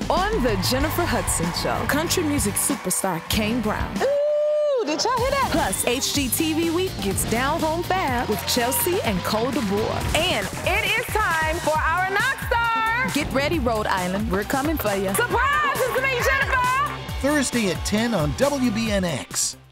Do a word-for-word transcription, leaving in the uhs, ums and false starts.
On the Jennifer Hudson Show, country music superstar KANE BROWN. Ooh, did y'all hear that? Plus, H G T V Week gets down home fab with Chelsea and Cole DEBOER. And it is time for our Knock Star. Get ready, Rhode Island. We're coming for you. Surprise! It's me, Jennifer. Thursday at ten on W B N X.